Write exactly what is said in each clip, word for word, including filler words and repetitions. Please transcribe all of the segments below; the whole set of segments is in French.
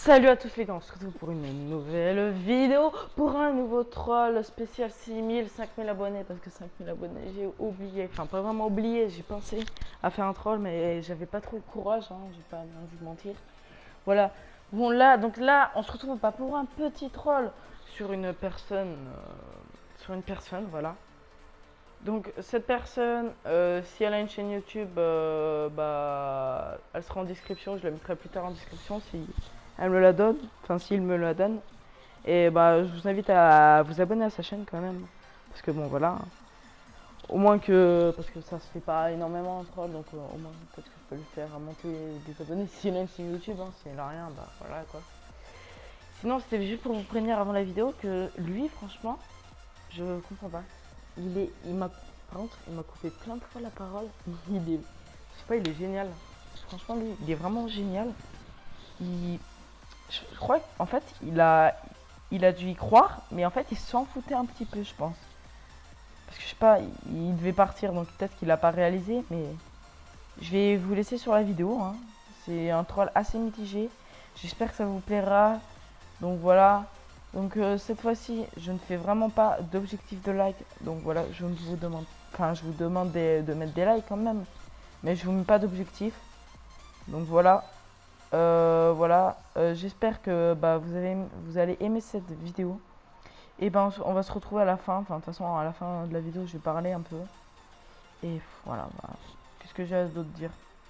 Salut à tous les gars, on se retrouve pour une nouvelle vidéo, pour un nouveau troll spécial six mille, cinq mille abonnés, parce que cinq mille abonnés j'ai oublié, enfin pas vraiment oublié, j'ai pensé à faire un troll mais j'avais pas trop le courage, hein, je vais pas vous mentir. Voilà, bon là, donc là on se retrouve pas pour un petit troll sur une personne, euh, sur une personne, voilà. Donc cette personne, euh, si elle a une chaîne YouTube, euh, bah, elle sera en description, je la mettrai plus tard en description si elle me la donne, enfin s'il me la donne. Et bah je vous invite à vous abonner à sa chaîne quand même, parce que bon voilà, au moins que, parce que ça se fait pas énormément en troll, donc euh, au moins peut-être que je peux lui faire monter des abonnés si elle a une chaîne YouTube, hein, si elle a rien, bah voilà quoi. Sinon c'était juste pour vous prévenir avant la vidéo que lui franchement, je comprends pas. Il est, il m'a, par contre, il m'a coupé plein de fois la parole. Il est, je sais pas, il est génial. Franchement, lui, il est vraiment génial. Il, je crois qu'en fait, il a, il a dû y croire, mais en fait, il s'en foutait un petit peu, je pense. Parce que je sais pas, il, il devait partir, donc peut-être qu'il a pas réalisé, mais je vais vous laisser sur la vidéo. Hein. C'est un troll assez mitigé. J'espère que ça vous plaira. Donc voilà. Donc euh, cette fois-ci, je ne fais vraiment pas d'objectif de like. Donc voilà, je ne vous demande, enfin je vous demande de, de mettre des likes quand même, mais je vous mets pas d'objectif. Donc voilà, euh, voilà. Euh, J'espère que bah, vous avez, vous allez aimer cette vidéo. Et ben on va se retrouver à la fin. Enfin de toute façon à la fin de la vidéo, je vais parler un peu. Et voilà. Bah, qu'est-ce que j'ai d'autre dire?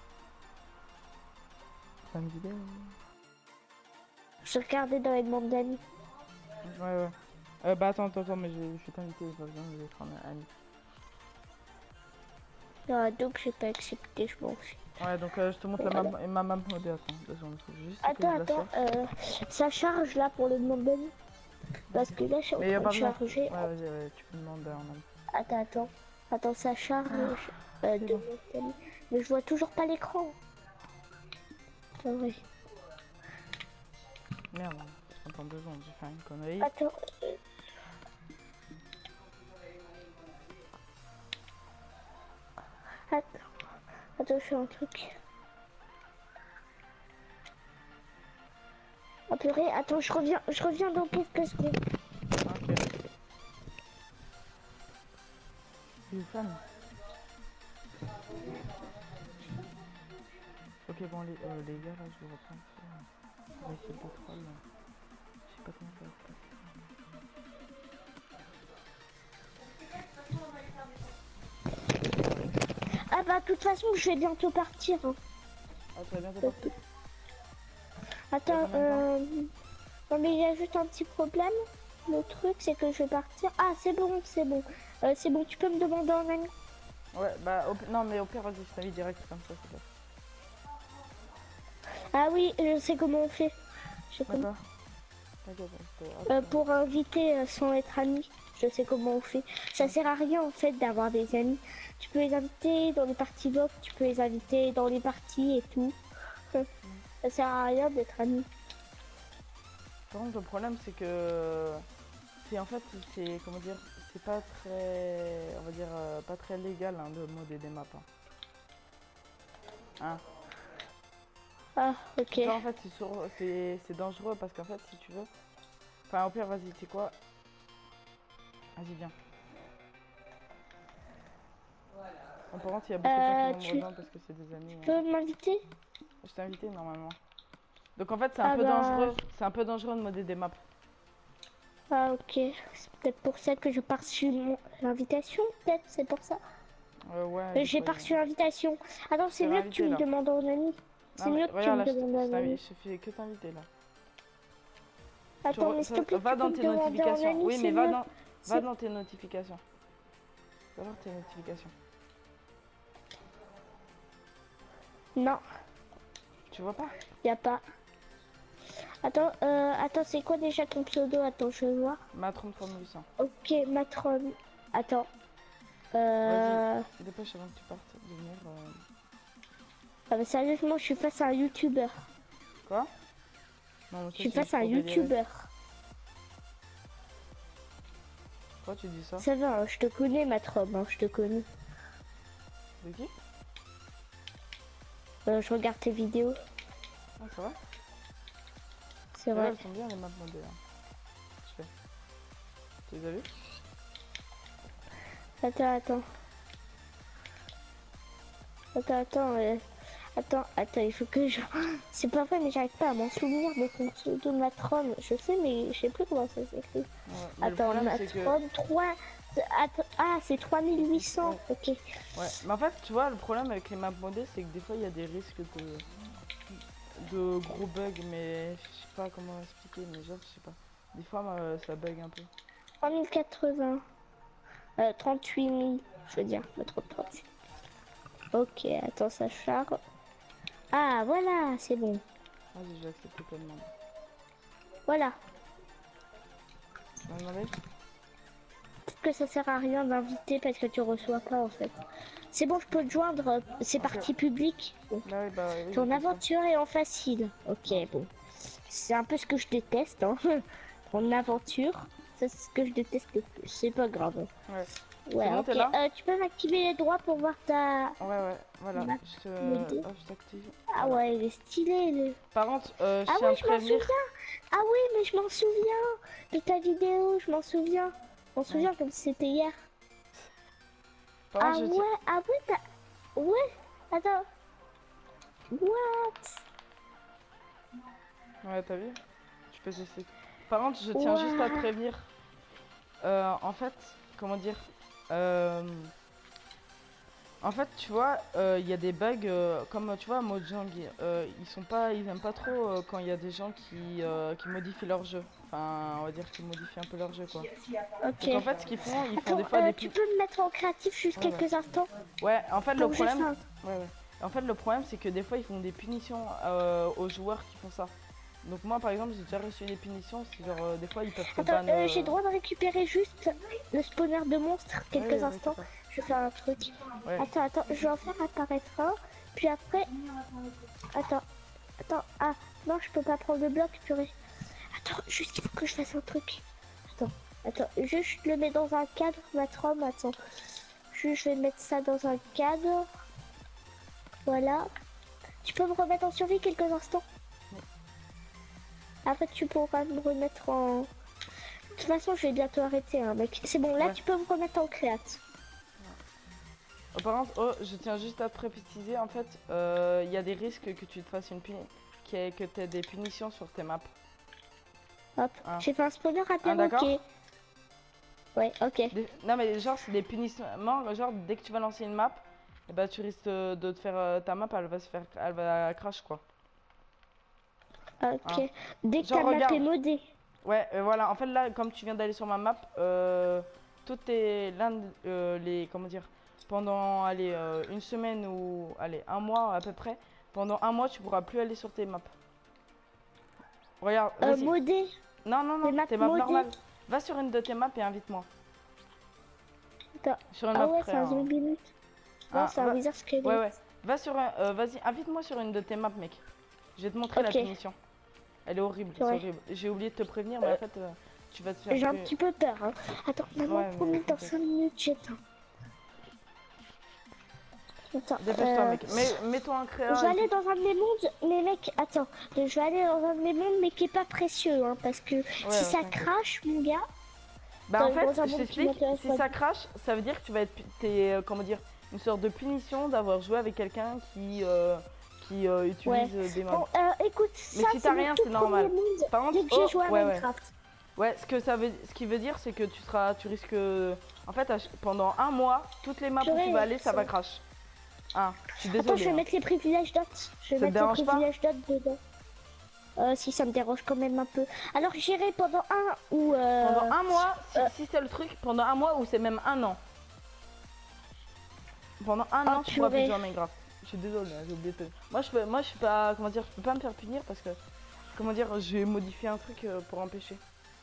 Fin de vidéo. Je regardais dans les demandes d'amis. Ouais ouais. Euh, bah attends attends, attends mais je, je vais t'inviter. J'ai pas besoin d'être un ami. Non, donc j'ai pas accepté, je m'en fiche. Ouais, donc euh, je te montre la Voilà. map, ma map modée. Attends, deux secondes, faut juste que Attends, je la attends, cherche. euh, ça charge là pour les demandes d'amis. Parce que là, je suis en Mais y'a train de pas besoin. charger. Ouais, vas-y, ouais, tu peux demander en même. Attends, attends. Attends, ça charge euh, C'est de bon. demandes d'amis. Mais je vois toujours pas l'écran. Ah ouais. Merde, attends deux secondes, j'ai fait une connerie. Attends. euh, Attends. Attends, je fais un truc. Oh purée, attends, je reviens, je reviens dans quelques secondes. Ok. C'est fan. Ok, bon, les, euh, les gars, là, je vais reprendre ça. On va essayer le troll. Je sais pas comment ça va se passer. Ah bah, de toute façon, je vais bientôt partir. Hein. Ah, tu vas bientôt partir? Attends, euh... non mais il y a juste un petit problème. Le truc c'est que je vais partir. Ah c'est bon, c'est bon. Euh, c'est bon, tu peux me demander en ami. Ouais, bah, au, non, mais au pire, vas-y, je t'invite direct comme ça, c'est bon. Ah oui, je sais comment on fait. Je sais comment... D'accord. euh, pour inviter euh, sans être ami, je sais comment on fait. Ça sert à rien en fait d'avoir des amis. Tu peux les inviter dans les parties vox, tu peux les inviter dans les parties et tout. Ça sert à rien d'être ami. Par contre, le problème, c'est que c'est en fait, c'est comment dire, c'est pas très, on va dire, euh, pas très légal hein, de modder des maps. Hein. Hein. Ah ok. Ça, en fait, c'est dangereux parce qu'en fait, si tu veux, enfin au pire, vas-y, c'est quoi? Vas-y, viens. En par contre, il y a beaucoup Euh, de gens qui vont tu... me rejoindre parce que c'est des amis. tu peux Hein. m'inviter? Je t'ai invité normalement. Donc en fait, c'est un Ah peu bah... dangereux. C'est un peu dangereux de modder des maps. Ah ok, c'est peut-être pour ça que je pars sur mon... l'invitation, peut-être, c'est pour ça. Euh, ouais. Euh, j'ai pas reçu l'invitation. Attends, c'est mieux que tu me là. demandes en ami. C'est mieux que tu Regarde, me là, demandes en ami. je fais que t'inviter là. Attends, mais s'il te plaît, Va tu peux dans me tes demander en notifications. ami, Oui, mais c'est va mieux. dans, va dans tes notifications. Va voir tes notifications. Non, Tu vois pas? y a pas. Attends, euh, attends, c'est quoi déjà ton pseudo? Attends, je vais voir. Matron trois mille huit cents. Ok, Matron. Attends. Euh... Vas-y, dépêche avant que tu partes de venir. Euh... Ah bah sérieusement, je suis face à un youtubeur. Quoi? Non, je suis face à un youtubeur. Pourquoi tu dis ça? Ça va, hein, je te connais, Matron, hein, je te connais. De qui? Euh, je regarde tes vidéos. Ah, ça va? C'est Ouais, vrai. elles sont bien les maps modées. Hein. Je fais. Tu les as vues? Attends, attends. Attends, attends. euh, Attends, attends, il faut que je... C'est pas vrai, mais j'arrive pas à m'en souvenir de ton pseudo Matron. Je sais, mais je sais plus comment ça s'écrit. Ouais, mais le Attends, problème c'est que. Matron, trois... Attends, ah, c'est trois mille huit cents. Ouais. Ok. Ouais, mais en fait, tu vois, le problème avec les maps modées, c'est que des fois il y a des risques de. de gros bugs, mais je sais pas comment expliquer, mais genre, je sais pas. Des fois, euh, ça bug un peu. trois mille quatre-vingts. Euh, trente-huit mille. Je veux dire, pas trop de trente-huit. Ok, attends, ça charge. Ah, voilà, c'est bon. Vas-y, je vais accepter ta demande. Voilà. Tu m'as demandé? Peut-être que ça sert à rien d'inviter parce que tu reçois pas en fait. C'est bon, je peux te joindre. C'est Ok. partie publique. Bon. Bah oui, bah oui. Ton je fais ça. aventure est en facile. Ok, bon. C'est un peu ce que je déteste. Hein. Ton aventure, ça, c'est ce que je déteste le plus. C'est pas grave. Ouais. Ouais, bon, ok. t'es là Euh, tu peux m'activer les droits pour voir ta. Ouais, ouais, voilà. Map Je te. modée. Hop, je t'active. Ah Voilà. ouais, il est stylé. Le... Par contre, euh, je Ah tiens oui, à te je m'en prévenir. souviens. Ah oui, mais je m'en souviens de ta vidéo. Je m'en souviens. Je m'en souviens comme si c'était hier. Par Ah contre, je ouais, tiens. ah ouais, t'as... Ouais, attends. What? Ouais, t'as vu? Tu peux tester. Par contre, je tiens juste à te Ouah. prévenir. Euh, en fait, comment dire euh, En fait, tu vois, euh, il y a des bugs euh, comme tu vois, Mojang, euh, ils sont pas, ils aiment pas trop euh, quand il y a des gens qui, euh, qui modifient leur jeu. Enfin, on va dire qu'ils modifient un peu leur jeu, quoi. Ok. Donc en fait, ce qu'ils font, ils font Attends, des fois euh, des tu pu- peux me mettre en créatif juste Ouais, ouais. quelques instants Ouais, en fait, le pour juste problème, un... ouais, ouais. En fait, le problème, c'est que des fois, ils font des punitions euh, aux joueurs qui font ça. Donc moi, par exemple, j'ai déjà reçu des punitions. C'est genre, euh, des fois, ils peuvent te Attends, ban. euh, euh, j'ai le droit de récupérer juste le spawner de monstres quelques ouais, ouais, instants. ouais, Je vais faire un truc. Ouais. Attends, attends, je vais en faire apparaître un. Puis après... Attends, attends, ah, non, je peux pas prendre le bloc, purée. Attends, juste, il faut que je fasse un truc. Attends, attends, juste je le mets dans un cadre, mettre homme, attends. Juste, je vais mettre ça dans un cadre. Voilà. Tu peux me remettre en survie quelques instants? Après, tu pourras me remettre en... De toute façon, je vais bientôt arrêter, hein, mec. C'est bon, là, Ouais. tu peux me remettre en créate. Oh, par contre, oh, je tiens juste à préciser, en fait, euh, il y a des risques que tu te fasses une puni... que tu aies des punitions sur tes maps. Hop, Ah. j'ai fait un spawner à Ah, d'accord. perroquet. Ouais, ok. Des- Non, mais genre, c'est des punissements. Genre, dès que tu vas lancer une map, et bah, tu risques de de te faire. euh, ta map, elle va se faire. Elle va crash, quoi. Ok. Ah. Dès que Genre, ta map regarde. est modée. Ouais, euh, voilà. En fait, là, comme tu viens d'aller sur ma map, euh, toutes tes. L'un euh, les. Comment dire? Pendant, allez, euh, une semaine ou. Allez, un mois à peu près. Pendant un mois, tu pourras plus aller sur tes maps. Regarde, Euh, vas-y. modée. Non, non, non, les maps tes maps modées. normales. Va sur une de tes maps et invite-moi. Attends. Sur une Ah map ouais, près, c'est un hein. zombie mute. Non, Ah, c'est un va- wizard squelette. Ouais, ouais. Va sur un. euh, Vas-y, invite-moi sur une de tes maps, mec. Je vais te montrer la Ok. punition. Elle est horrible, c'est Ouais. horrible. J'ai oublié de te prévenir, mais en fait, euh, tu vas te faire. J'ai un tuer. petit peu peur. Hein. Attends, maman, Ouais, mais promis, dans t'inquiète. cinq minutes, j'éteins. Attends, Dépêche-toi, euh, mec. Mets- Mets-toi un créa. je vais et aller tout. dans un de mes mondes, mais mec, attends, je vais aller dans un de mes mondes, mais qui est pas précieux, hein, parce que Ouais, si ouais, ça t'inquiète. crache, mon gars, Bah, en dans- dans fait, un je monde qui t'explique. m'intéresse Si pas ça du tout. crache, ça veut dire que tu vas être. pu- T'es. euh, comment dire? Une sorte de punition d'avoir joué avec quelqu'un qui. euh, qui euh, utilise euh, des Bon, mobs. euh, écoute, Mais ça si c'est t'as mon rien, tout c'est normal. premier monde Par contre, dès que oh, j'ai joué à ouais, ouais. Minecraft. Ouais, ce que ça veut, ce qui veut dire, c'est que tu seras, tu risques, en fait, à ch- pendant un mois, toutes les maps où tu Purée, vas aller, ça ça- va crash. Ah, je suis Attends, désolé. je vais hein. mettre les privilèges d'autres. Je vais Ça te mettre les dérange pas? privilèges d'autres dedans. Euh, si ça me dérange quand même un peu. Alors j'irai pendant un ou euh... Pendant un mois, si, euh, si c'est le truc, pendant un mois ou c'est même un an. Pendant un Ah, an, tu pourras plus purée. jouer à Minecraft. Je suis désolé, hein, j'ai oublié de te- Moi, je peux, moi, je suis pas, comment dire, je peux pas me faire punir parce que, comment dire, je vais modifier un truc euh, pour empêcher.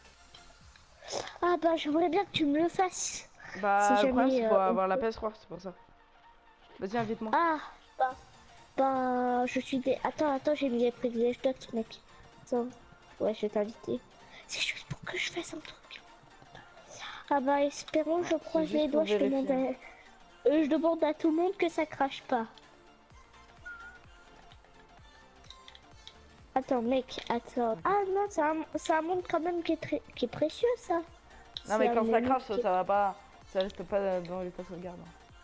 Ah bah j'aimerais bien que tu me le fasses. Bah, Si le problème, jamais, c'est qu'il faut euh, on avoir la peut- P S trois, c'est pour ça. Vas-y, invite-moi. Ah bah bah je suis des. Attends attends j'ai mis les privilèges d'autres mec. Attends. Ouais je vais t'inviter. C'est juste pour que je fasse un truc. Ah bah espérons, je croise juste les pour doigts, je demande, à... vérifier. euh, je demande à tout le monde que ça crache pas. Attends, mec, attends. Ah non, c'est un, c'est un monde quand même qui est, très, qui est précieux, ça. Non, C'est mais un quand ça monde crache, qui- ça va pas. Ça reste pas dans l'état de sauvegarde.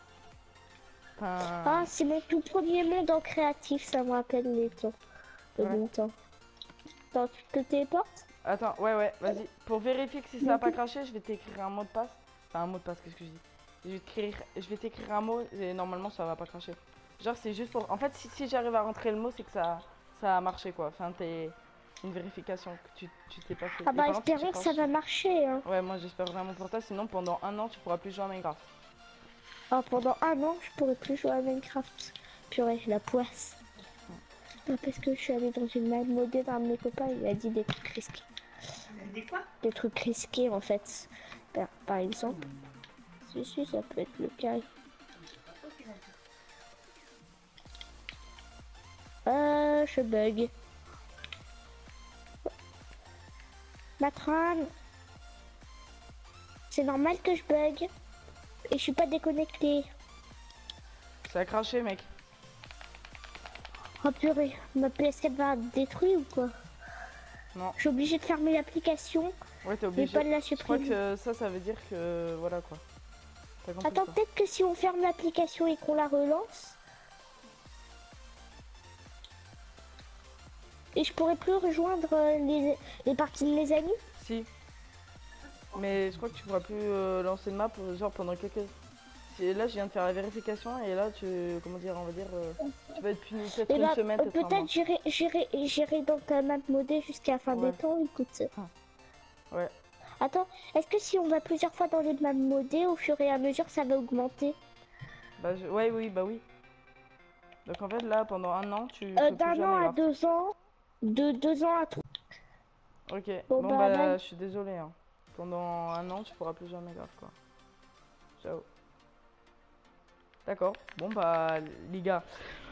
Ah, Enfin. c'est mon tout premier monde en créatif, ça me rappelle les temps. De Ouais. bon temps. Attends, tu te téléportes? Attends, ouais, ouais, vas-y. Pour vérifier que si ça Mais a pas tout- craché, je vais t'écrire un mot de passe. Enfin, un mot de passe, qu'est-ce que je dis? Je vais t'écrire, je vais t'écrire un mot et normalement ça va pas cracher. Genre, c'est juste pour. En fait, si, si j'arrive à rentrer le mot, c'est que ça, ça a marché quoi. Enfin, t'es une vérification que tu tu t'es pas fait. Ah Et bah par contre, si tu espérons que ça craches- va marcher, hein. Ouais, moi j'espère vraiment pour toi. Sinon, pendant un an, tu pourras plus jouer à Minecraft. Ah, pendant un an, je pourrais plus jouer à Minecraft. Purée, la poisse. Ah, parce que je suis allée dans une map modée d'un de mes copains, il a dit des trucs risqués. Des quoi? Des trucs risqués en fait. Par, par exemple. Si, si, ça peut être le cas. Euh, je bug. Matron. C'est normal que je bug. Et je suis pas déconnecté. Ça a craché, mec. Oh purée, ma P S quatre va être détruite ou quoi? Non. Je suis obligée de fermer l'application, Ouais, t'es mais obligé. pas de la Je crois supprimer. que ça, ça veut dire que voilà quoi. T'as compris Attends, quoi. peut-être que si on ferme l'application et qu'on la relance, et je pourrais plus rejoindre euh, les, les parties de mes amis. Si. Mais je crois que tu pourras plus euh, lancer de map euh, genre pendant quelques. Si- Là, je viens de faire la vérification et là, tu. Comment dire, on va dire. euh, Tu vas être puni peut-être Et une bah, semaine, euh, peut-être un mois. peut-être j'irai j'irai j'irai dans ta map modée jusqu'à la fin Ouais. des temps, écoute. Ouais. Attends, est-ce que si on va plusieurs fois dans les maps modées, au fur et à mesure, ça va augmenter? Bah, je... ouais, oui, bah oui. Donc en fait, là, pendant un an, tu Euh, peux plus d'un jouer à an à Minecraft. deux ans, de deux ans à trois. Ok. Bon, Bon, bah, bah, bye. je suis désolé. Hein. Pendant un an, tu pourras plus jouer à Minecraft, quoi. Ciao. D'accord. Bon, bah, les gars.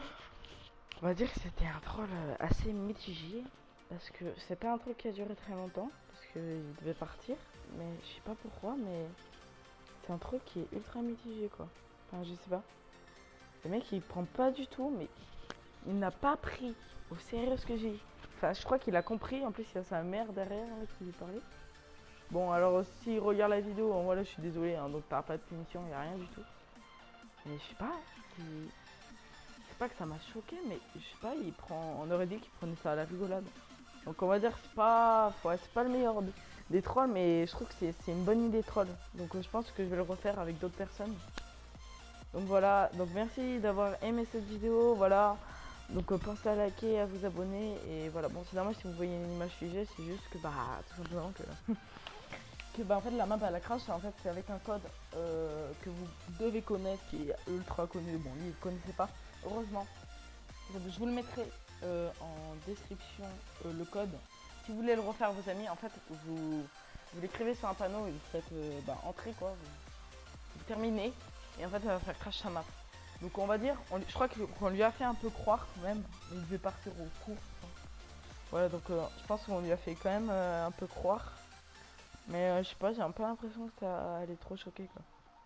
On va dire que c'était un troll euh, assez mitigé. Parce que c'est pas un truc qui a duré très longtemps. Parce qu'il devait partir. Mais je sais pas pourquoi, mais c'est un truc qui est ultra mitigé quoi. Enfin, je sais pas. Le mec il prend pas du tout, mais il n'a pas pris au sérieux ce que j'ai dit. Enfin, je crois qu'il a compris. En plus, il y a sa mère derrière là, qui lui parlait. Bon, alors s'il regarde la vidéo, bon, voilà, je suis désolé, hein, donc t'as pas de punition, il y a rien du tout. Mais je sais pas. il- C'est pas que ça m'a choqué, mais je sais pas, il prend. On aurait dit qu'il prenait ça à la rigolade. Donc on va dire que c'est pas, ouais, c'est pas le meilleur des, des trolls, mais je trouve que c'est c'est une bonne idée troll. Donc euh, je pense que je vais le refaire avec d'autres personnes. Donc voilà, donc merci d'avoir aimé cette vidéo, voilà. Donc euh, pensez à liker, à vous abonner, et voilà. Bon, c'est normal si vous voyez une image figée, c'est juste que bah tout simplement que, que bah en fait la map à la crash, en fait c'est avec un code euh, que vous devez connaître, qui est ultra connu. Bon, lui il connaissait pas, heureusement. Donc, je vous le mettrai euh, en description, euh, le code. Si vous voulez le refaire vos amis, en fait, vous, vous l'écrivez sur un panneau et vous faites euh, bah, entrer quoi. Vous, vous terminez et en fait, ça va faire crash sa map. Donc on va dire, on, je crois qu'on lui a fait un peu croire quand même, mais il devait partir au cours. Voilà, donc euh, je pense qu'on lui a fait quand même euh, un peu croire. Mais euh, je sais pas, j'ai un peu l'impression que ça allait trop choquer quoi.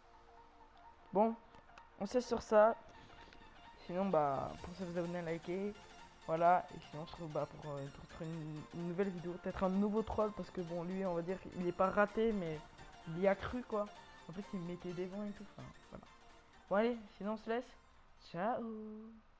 Bon, on sait sur ça. Sinon, bah, pensez à vous abonner, à liker. Voilà, et sinon, on se retrouve bah, pour, euh, pour une, une nouvelle vidéo. Peut-être un nouveau troll, parce que bon, lui, on va dire qu'il est pas raté, mais il y a cru quoi. En fait, il mettait des vents et tout. Enfin, voilà. Bon, allez, sinon, on se laisse. Ciao!